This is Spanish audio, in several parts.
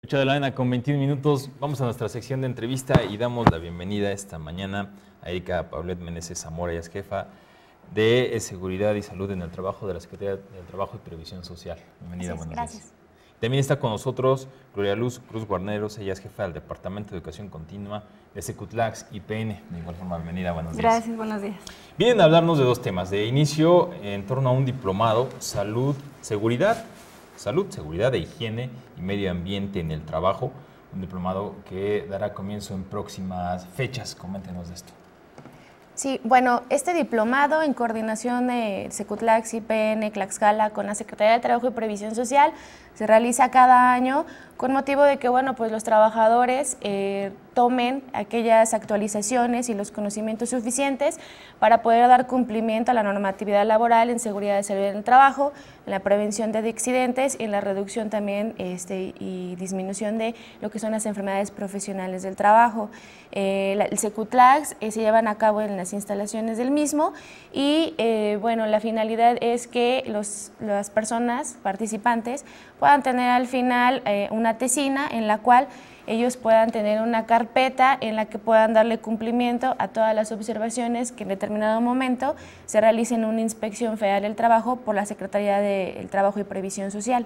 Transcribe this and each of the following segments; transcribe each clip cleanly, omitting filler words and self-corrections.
8 de la mañana con 21 minutos. Vamos a nuestra sección de entrevista y damos la bienvenida esta mañana a Erika Paulet Meneses Zamora. Ella es jefa de Seguridad y Salud en el Trabajo de la Secretaría del Trabajo y Previsión Social. Bienvenida, buenos días. Gracias. También está con nosotros Gloria Luz Cruz Guarneros. Ella es jefa del Departamento de Educación Continua de Secutlax IPN. De igual forma, bienvenida, buenos días. Gracias, buenos días. Vienen a hablarnos de dos temas. De inicio, en torno a un diplomado, seguridad e higiene y medio ambiente en el trabajo, un diplomado que dará comienzo en próximas fechas. Coméntenos de esto. Sí, bueno, este diplomado en coordinación de Secutlax, IPN, Tlaxcala con la Secretaría de Trabajo y Previsión Social se realiza cada año con motivo de que, bueno, pues los trabajadores tomen aquellas actualizaciones y los conocimientos suficientes para poder dar cumplimiento a la normatividad laboral en seguridad y salud en el trabajo, en la prevención de accidentes y en la reducción también y disminución de lo que son las enfermedades profesionales del trabajo. El Secutlax se llevan a cabo en las instalaciones del mismo y bueno, la finalidad es que las personas participantes puedan tener al final una tesina en la cual ellos puedan tener una carpeta en la que puedan darle cumplimiento a todas las observaciones que en determinado momento se realicen una inspección federal del trabajo por la Secretaría del Trabajo y Previsión Social.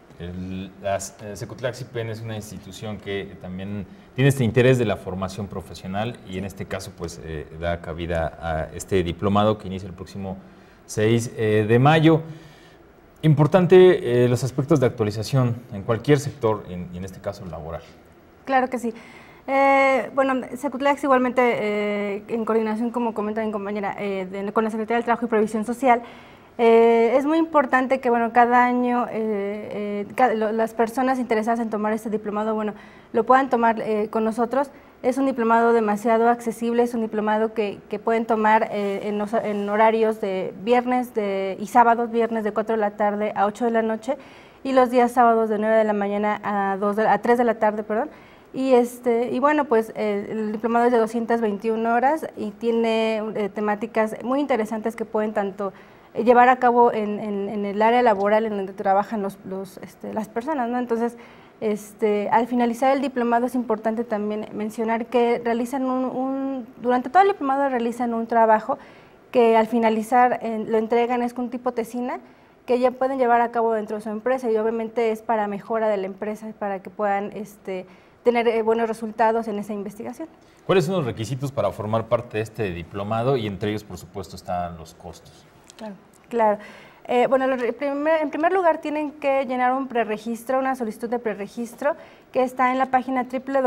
Secutlax IPN es una institución que también tiene este interés de la formación profesional y en este caso pues da cabida a este diplomado que inicia el próximo 6 de mayo. Importante los aspectos de actualización en cualquier sector y en este caso laboral. Claro que sí. Bueno, Secutlax igualmente en coordinación, como comenta mi compañera, con la Secretaría del Trabajo y Previsión Social, es muy importante que, bueno, cada año las personas interesadas en tomar este diplomado, bueno, lo puedan tomar con nosotros. Es un diplomado demasiado accesible, es un diplomado que pueden tomar en horarios de viernes y sábados, viernes de 4 de la tarde a 8 de la noche y los días sábados de 9 de la mañana a 3 de la tarde, perdón. Y bueno, pues el diplomado es de 221 horas y tiene temáticas muy interesantes que pueden tanto llevar a cabo en el área laboral en donde trabajan las personas, ¿no? Entonces, al finalizar el diplomado es importante también mencionar que realizan durante todo el diplomado realizan un trabajo que al finalizar lo entregan, es un tipo tesina que ya pueden llevar a cabo dentro de su empresa y obviamente es para mejora de la empresa, para que puedan tener buenos resultados en esa investigación. ¿Cuáles son los requisitos para formar parte de este diplomado? Y entre ellos, por supuesto, están los costos. Claro. Bueno, en primer lugar tienen que llenar un preregistro, una solicitud de preregistro que está en la página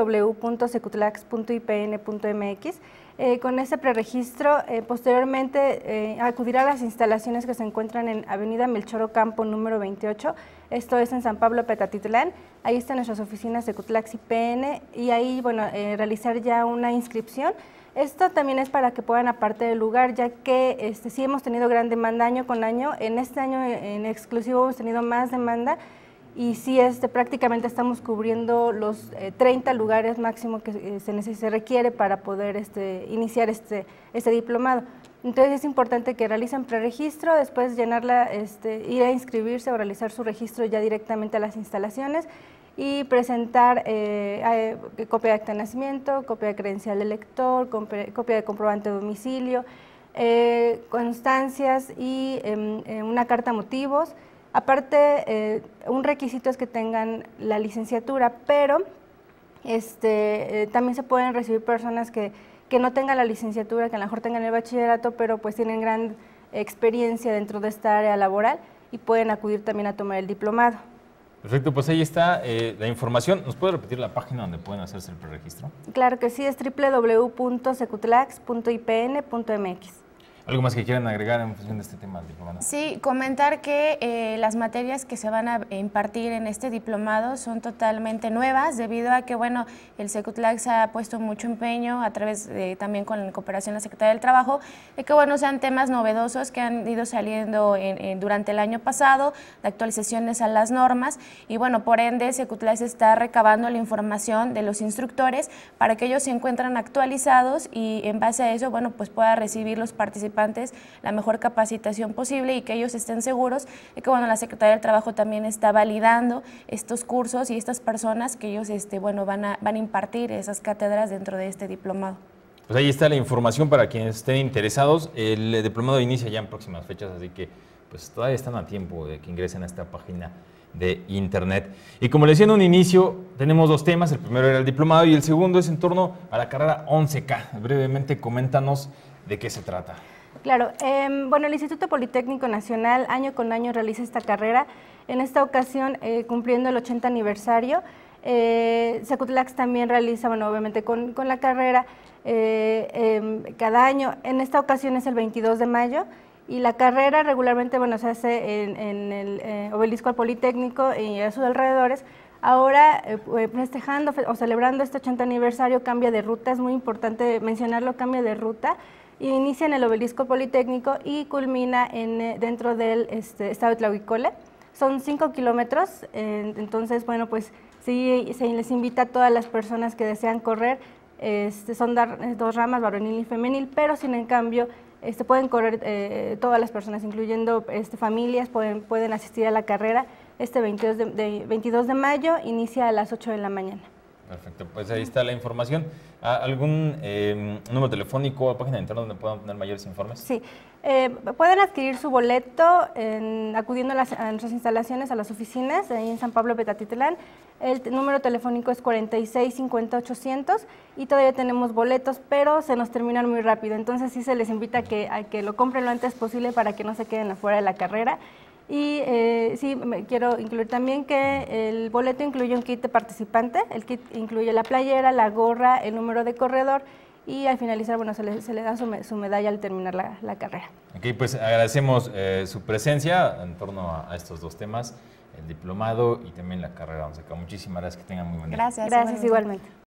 www.secutlax.ipn.mx. Con ese preregistro, posteriormente acudirá a las instalaciones que se encuentran en Avenida Melchor Ocampo, número 28, esto es en San Pablo, Petatitlán. Ahí están nuestras oficinas Secutlax IPN y ahí, bueno, realizar ya una inscripción. Esto también es para que puedan apartar el lugar, ya que sí hemos tenido gran demanda año con año. En este año en exclusivo hemos tenido más demanda y sí prácticamente estamos cubriendo los 30 lugares máximo que se requiere para poder iniciar este diplomado. Entonces es importante que realicen preregistro, después llenarla, ir a inscribirse o realizar su registro ya directamente a las instalaciones y presentar copia de acta de nacimiento, copia de credencial de lector, copia de comprobante de domicilio, constancias y una carta motivos. Aparte, un requisito es que tengan la licenciatura, pero también se pueden recibir personas que no tengan la licenciatura, que a lo mejor tengan el bachillerato, pero pues tienen gran experiencia dentro de esta área laboral y pueden acudir también a tomar el diplomado. Perfecto, pues ahí está la información. ¿Nos puede repetir la página donde pueden hacerse el preregistro? Claro que sí, es www.secutlax.ipn.mx. ¿Algo más que quieran agregar en función de este tema del diplomado? Sí, comentar que las materias que se van a impartir en este diplomado son totalmente nuevas, debido a que, bueno, el Secutlax ha puesto mucho empeño a través también con la cooperación de la Secretaría del Trabajo, de que, bueno, sean temas novedosos que han ido saliendo durante el año pasado, de actualizaciones a las normas, y bueno, por ende, Secutlax está recabando la información de los instructores para que ellos se encuentren actualizados y en base a eso, bueno, pues pueda recibir los participantes participantes la mejor capacitación posible y que ellos estén seguros de que bueno, la Secretaría del Trabajo también está validando estos cursos y estas personas que ellos bueno, van a impartir esas cátedras dentro de este diplomado. Pues ahí está la información para quienes estén interesados. El diplomado inicia ya en próximas fechas, así que pues todavía están a tiempo de que ingresen a esta página de internet. Y como les decía en un inicio, tenemos dos temas. El primero era el diplomado y el segundo es en torno a la carrera 11K. Brevemente, coméntanos de qué se trata. Claro, bueno, el Instituto Politécnico Nacional año con año realiza esta carrera. En esta ocasión, cumpliendo el 80 aniversario, Secutlax también realiza, bueno, obviamente con la carrera cada año. En esta ocasión es el 22 de mayo. Y la carrera regularmente, bueno, se hace en el Obelisco al Politécnico y a sus alrededores. Ahora, festejando o celebrando este 80 aniversario, cambia de ruta, es muy importante mencionarlo, cambia de ruta. Inicia en el Obelisco Politécnico y culmina dentro del estado de Tlahuicole. Son 5 kilómetros, entonces, bueno, pues sí, se les invita a todas las personas que desean correr. Son dos ramas, varonil y femenil, pero sin en cambio, pueden correr todas las personas, incluyendo familias, pueden asistir a la carrera. 22 de mayo inicia a las 8 de la mañana. Perfecto, pues ahí está la información. ¿Algún número telefónico o página de internet donde puedan tener mayores informes? Sí, pueden adquirir su boleto acudiendo a nuestras instalaciones, a las oficinas, ahí en San Pablo Petatitlán. El número telefónico es 46 50 800 y todavía tenemos boletos, pero se nos terminan muy rápido. Entonces sí se les invita a que lo compren lo antes posible para que no se queden afuera de la carrera. Y sí, quiero incluir también que el boleto incluye un kit de participante, el kit incluye la playera, la gorra, el número de corredor y al finalizar, bueno, se le da su medalla al terminar la carrera. Ok, pues agradecemos su presencia en torno a estos dos temas, el diplomado y también la carrera 11K. Muchísimas gracias, que tengan muy buen día. Gracias. Gracias igualmente.